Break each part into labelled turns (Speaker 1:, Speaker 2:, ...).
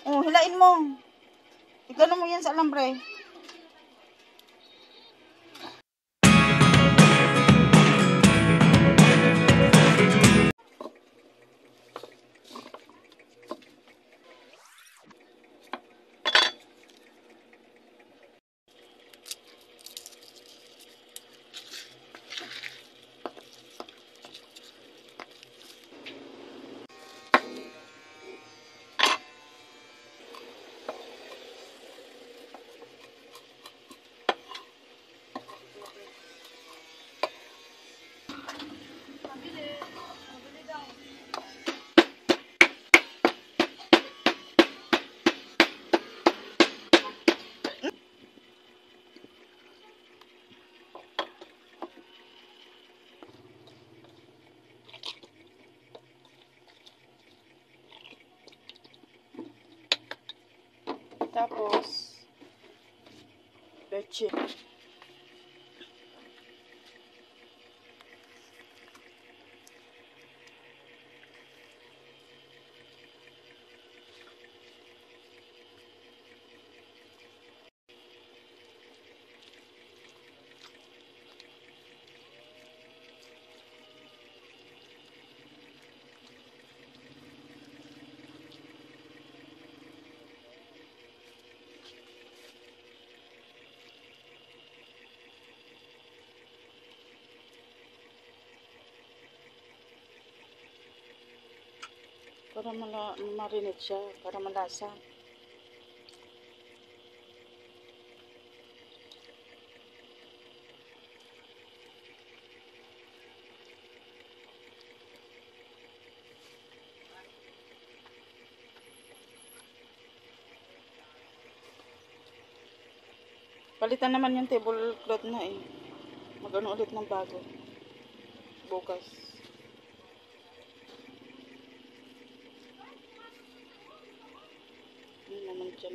Speaker 1: Oh, hilain mo. Igano mo yan sa alambre. Tapos, leche. Para marinate siya, para malasa. Palitan naman yung tablecloth na eh. Mag-ano ulit ng bago. Bukas. Yun naman dyan.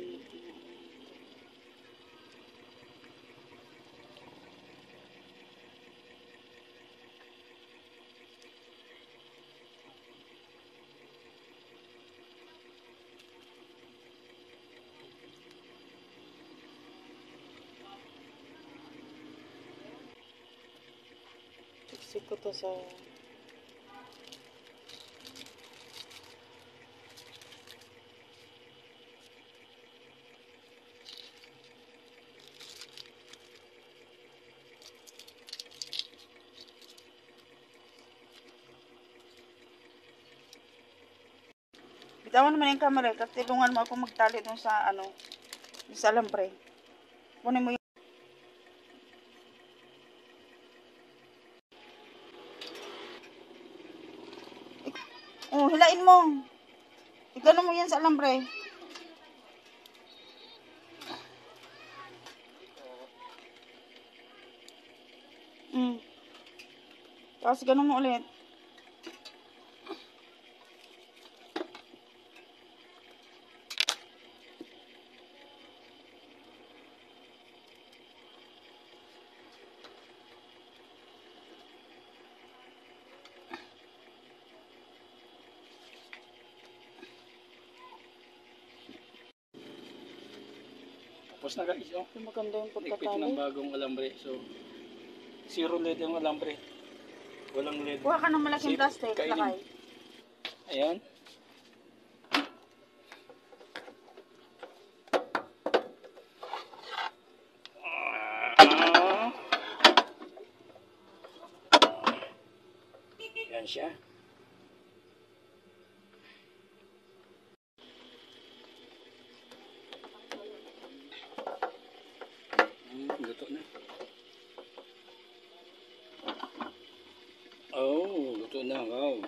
Speaker 1: Tiksik ko to sa bitawan naman yung camera, kasi tulungan mo ako magtali dun sa ano, sa alambre. Kunin mo yung oh, hilain mo. Igano mo yan sa alambre. Tapos ganun mo ulit.
Speaker 2: Tapos na guys, oh.
Speaker 1: Maganda yung
Speaker 2: Nagpit
Speaker 1: pagkatali.
Speaker 2: ng bagong alambre. So, 0 LED yung alambre. Walang LED.
Speaker 1: Kuha ka ng malaking
Speaker 2: Safe,
Speaker 1: plastic,
Speaker 2: kainin.
Speaker 1: lakay.
Speaker 2: Ayan. Ayan siya. Luto na. Oh, luto na. Wow.